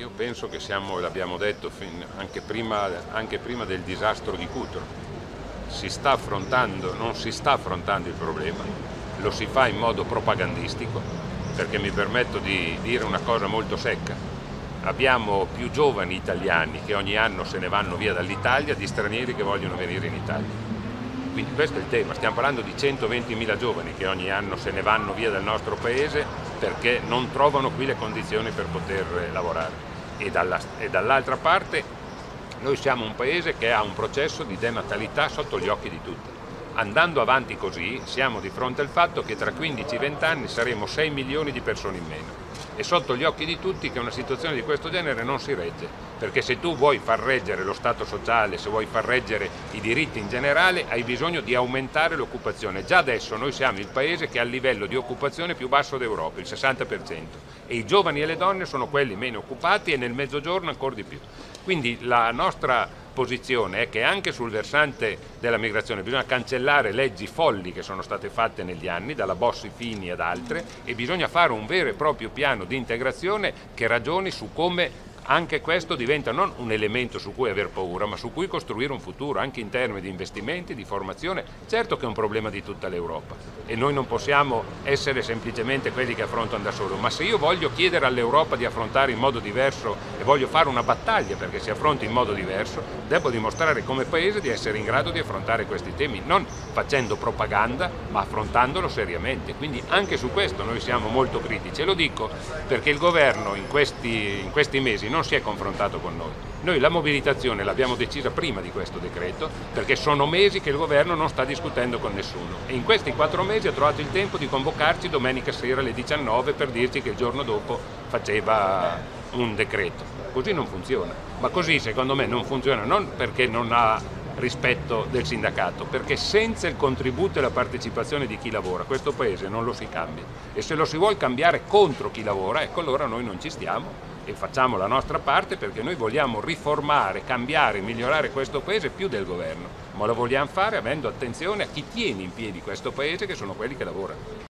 Io penso che siamo, l'abbiamo detto anche prima del disastro di Cutro, non si sta affrontando il problema, lo si fa in modo propagandistico, perché mi permetto di dire una cosa molto secca. Abbiamo più giovani italiani che ogni anno se ne vanno via dall'Italia di stranieri che vogliono venire in Italia. Quindi questo è il tema, stiamo parlando di 120.000 giovani che ogni anno se ne vanno via dal nostro paese perché non trovano qui le condizioni per poter lavorare. E dall'altra parte noi siamo un paese che ha un processo di denatalità sotto gli occhi di tutti. Andando avanti così siamo di fronte al fatto che tra 15 e 20 anni saremo 6 milioni di persone in meno. È sotto gli occhi di tutti che una situazione di questo genere non si regge, perché se tu vuoi far reggere lo Stato sociale, se vuoi far reggere i diritti in generale, hai bisogno di aumentare l'occupazione. Già adesso noi siamo il paese che ha il livello di occupazione più basso d'Europa, il 60%, e i giovani e le donne sono quelli meno occupati e nel mezzogiorno ancora di più. Quindi la nostra posizione è che anche sul versante della migrazione bisogna cancellare leggi folli che sono state fatte negli anni, dalla Bossi-Fini ad altre, e bisogna fare un vero e proprio piano di integrazione che ragioni su come anche questo diventa non un elemento su cui aver paura, ma su cui costruire un futuro, anche in termini di investimenti, di formazione. Certo che è un problema di tutta l'Europa e noi non possiamo essere semplicemente quelli che affrontano da solo, ma se io voglio chiedere all'Europa di affrontare in modo diverso e voglio fare una battaglia perché si affronti in modo diverso, devo dimostrare come Paese di essere in grado di affrontare questi temi, non facendo propaganda, ma affrontandolo seriamente. Quindi anche su questo noi siamo molto critici, e lo dico perché il governo in questi mesi non si è confrontato con noi. Noi la mobilitazione l'abbiamo decisa prima di questo decreto, perché sono mesi che il governo non sta discutendo con nessuno, e in questi 4 mesi ha trovato il tempo di convocarci domenica sera alle 19 per dirci che il giorno dopo faceva un decreto. Così non funziona, ma così secondo me non funziona non perché non ha rispetto del sindacato, perché senza il contributo e la partecipazione di chi lavora questo paese non lo si cambia, e se lo si vuole cambiare contro chi lavora, ecco allora noi non ci stiamo e facciamo la nostra parte, perché noi vogliamo riformare, cambiare, migliorare questo paese più del governo, ma lo vogliamo fare avendo attenzione a chi tiene in piedi questo paese, che sono quelli che lavorano.